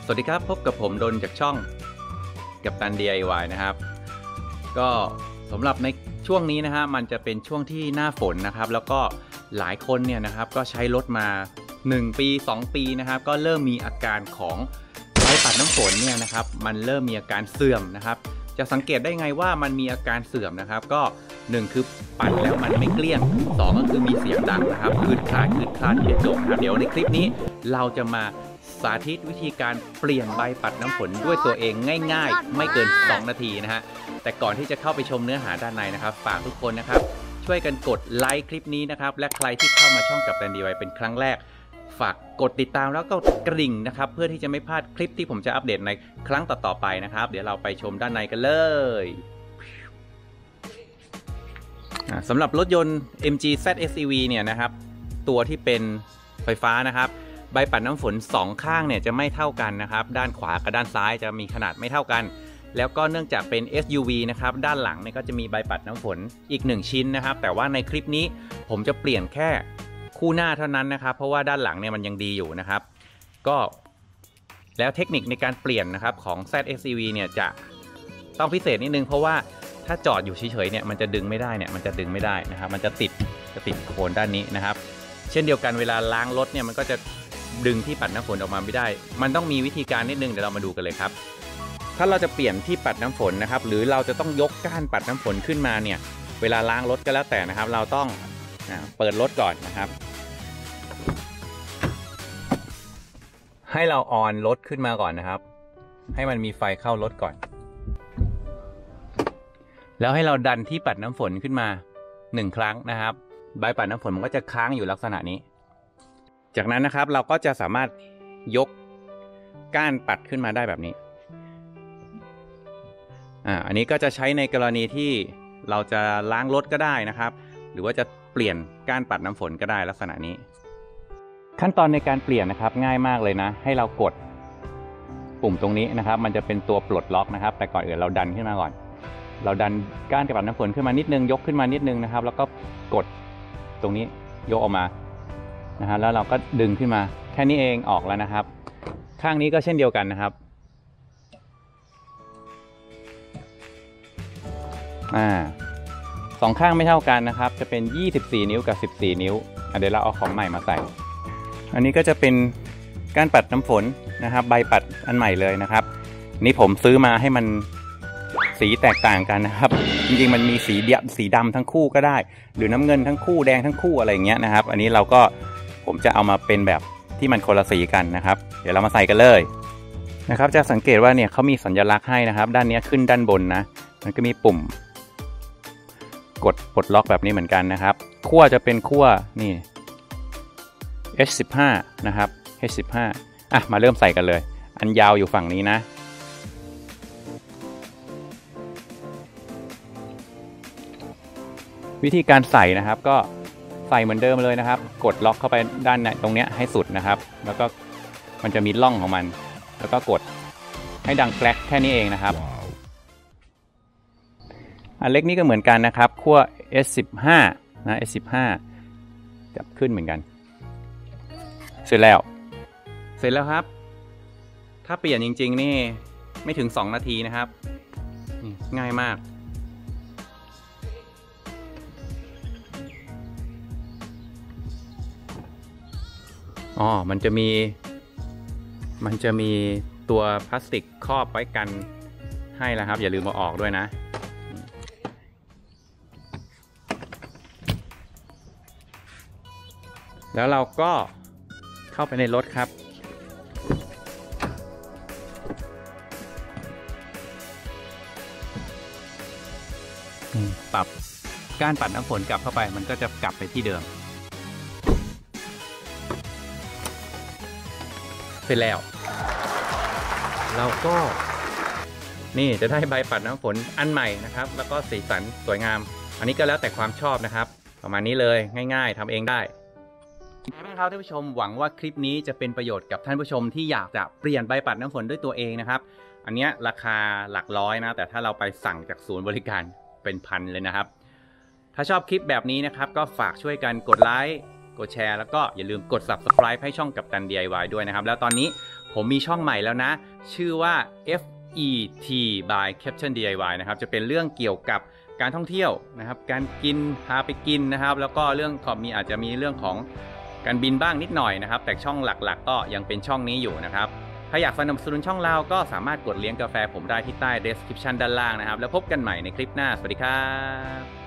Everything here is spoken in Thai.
วัสดีครับพบกับผมดนจากช่องกัปตัน DIY นะครับก็สำหรับในช่วงนี้นะฮะมันจะเป็นช่วงที่หน้าฝนนะครับแล้วก็หลายคนเนี่ยนะครับก็ใช้รถมา1 ปี 2 ปีนะครับก็เริ่มมีอาการของใบปัดน้ำฝนเนี่ยนะครับมันเริ่มมีอาการเสื่อมนะครับจะสังเกตได้ไงว่ามันมีอาการเสื่อมนะครับก็1คือปัดแล้วมันไม่เกลี้ยง2ก็คือมีเสียงดังนะครับคืดคลาดเขียนจบนะครับเดี๋ยวในคลิปนี้เราจะมาสาธิตวิธีการเปลี่ยนใบปัดน้ำฝนด้วยตัวเองง่ายๆไม่เกิน2 นาทีนะฮะแต่ก่อนที่จะเข้าไปชมเนื้อหาด้านในนะครับฝากทุกคนนะครับช่วยกันกดไลค์คลิปนี้นะครับและใครที่เข้ามาช่องกัปตัน DIY เป็นครั้งแรกฝากกดติดตามแล้วก็กริ่งนะครับเพื่อที่จะไม่พลาดคลิปที่ผมจะอัปเดตในครั้งต่อๆไปนะครับเดี๋ยวเราไปชมด้านในกันเลยสำหรับรถยนต์ MG ZSEV เนี่ยนะครับตัวที่เป็นไฟฟ้านะครับใบปัดน้ำฝน2 ข้างเนี่ยจะไม่เท่ากันนะครับด้านขวากับด้านซ้ายจะมีขนาดไม่เท่ากันแล้วก็เนื่องจากเป็น SUV นะครับด้านหลังเนี่ยก็จะมีใบปัดน้ำฝนอีก1 ชิ้นนะครับแต่ว่าในคลิปนี้ผมจะเปลี่ยนแค่คู่หน้าเท่านั้นนะครับเพราะว่าด้านหลังเนี่ยมันยังดีอยู่นะครับก็แล้วเทคนิคในการเปลี่ยนนะครับของ ZSEV เนี่ยจะต้องพิเศษนิดนึงเพราะว่าถ้าจอดอยู่เฉยๆเนี่ยมันจะดึงไม่ได้เนี่ยมันจะดึงไม่ได้นะครับมันจะติดโคนด้านนี้นะครับเช่นเดียวกันเวลาล้างรถเนี่ยมันก็จะดึงที่ปัดน้ำฝนออกมาไม่ได้มันต้องมีวิธีการนิดนึงเดี๋ยวเรามาดูกันเลยครับถ้าเราจะเปลี่ยนที่ปัดน้ำฝนนะครับหรือเราจะต้องยกก้านปัดน้ำฝนขึ้นมาเนี่ยเวลาล้างรถก็แล้วแต่นะครับเราต้องเปิดรถก่อนนะครับให้เราออนรถขึ้นมาก่อนนะครับให้มันมีไฟเข้ารถก่อนแล้วให้เราดันที่ปัดน้ำฝนขึ้นมา1 ครั้งนะครับใบปัดน้ำฝนมันก็จะค้างอยู่ลักษณะนี้จากนั้นนะครับเราก็จะสามารถยกก้านปัดขึ้นมาได้แบบนี้อันนี้ก็จะใช้ในกรณีที่เราจะล้างรถก็ได้นะครับหรือว่าจะเปลี่ยนก้านปัดน้ำฝนก็ได้ลักษณะนี้ขั้นตอนในการเปลี่ยนนะครับง่ายมากเลยนะให้เรากดปุ่มตรงนี้นะครับมันจะเป็นตัวปลดล็อกนะครับแต่ก่อนอื่นเราดันขึ้นมาก่อนเราดันก้านปัดน้ำฝนขึ้นมานิดนึงยกขึ้นมานิดนึงนะครับแล้วก็กดตรงนี้ยกออกมานะฮะแล้วเราก็ดึงขึ้นมาแค่นี้เองออกแล้วนะครับข้างนี้ก็เช่นเดียวกันนะครับ2 ข้างไม่เท่ากันนะครับจะเป็น24 นิ้วกับ14 นิ้วเดี๋ยวเราเอาของใหม่มาใส่อันนี้ก็จะเป็นก้านปัดน้ำฝนนะครับใบปัดอันใหม่เลยนะครับนี่ผมซื้อมาให้มันสีแตกต่างกันนะครับจริงๆมันมีสีดำทั้งคู่ก็ได้หรือน้ำเงินทั้งคู่แดงทั้งคู่อะไรอย่างเงี้ยนะครับอันนี้ผมจะเอามาเป็นแบบที่มันคนละสีกันนะครับเดี๋ยวเรามาใส่กันเลยนะครับจะสังเกตว่าเนี่ยเขามีสัญลักษณ์ให้นะครับด้านนี้ขึ้นด้านบนนะมันก็มีปุ่มกดปลดล็อกแบบนี้เหมือนกันนะครับขั้วจะเป็นขั้วนี่ H15 นะครับ H15 มาเริ่มใส่กันเลยอันยาวอยู่ฝั่งนี้นะวิธีการใส่นะครับก็ใส่เหมือนเดิมเลยนะครับกดล็อกเข้าไปด้านในตรงนี้ให้สุดนะครับแล้วก็มันจะมีร่องของมันแล้วก็กดให้ดังแกรกแค่นี้เองนะครับอันเล็กนี้ก็เหมือนกันนะครับขั้ว S15 นะ S15 จับขึ้นเหมือนกันเสร็จแล้วครับถ้าเปลี่ยนจริงๆนี่ไม่ถึง2 นาทีนะครับง่ายมากมันจะมีตัวพลาสติกครอบไว้กันให้แล้วครับอย่าลืมเอาออกด้วยนะแล้วเราก็เข้าไปในรถครับปรับก้านปัดน้ำฝนกลับเข้าไปมันก็จะกลับไปที่เดิมเสร็จแล้วเราก็นี่จะได้ใบปัดน้ำฝนอันใหม่นะครับแล้วก็สีสันสวยงามอันนี้ก็แล้วแต่ความชอบนะครับประมาณนี้เลยง่ายๆทำเองได้ครับท่านผู้ชมหวังว่าคลิปนี้จะเป็นประโยชน์กับท่านผู้ชมที่อยากจะเปลี่ยนใบปัดน้ำฝนด้วยตัวเองนะครับอันนี้ราคาหลักร้อยนะแต่ถ้าเราไปสั่งจากศูนย์บริการเป็นพันเลยนะครับถ้าชอบคลิปแบบนี้นะครับก็ฝากช่วยกันกดไลค์กดแชร์แล้วก็อย่าลืมกด Subscribe ให้ช่องกัปตัน DIY ด้วยนะครับแล้วตอนนี้ผมมีช่องใหม่แล้วนะ ชื่อว่า FET by Captain DIY นะครับจะเป็นเรื่องเกี่ยวกับการท่องเที่ยวนะครับการกินพาไปกินนะครับแล้วก็เรื่องอาจจะมีเรื่องของการบินบ้างนิดหน่อยนะครับแต่ช่องหลักๆก็ยังเป็นช่องนี้อยู่นะครับถ้าอยากสนับสนุนช่องเราก็สามารถกดเลี้ยงกาแฟผมได้ที่ใต้ description ด้านล่างนะครับแล้วพบกันใหม่ในคลิปหน้าสวัสดีครับ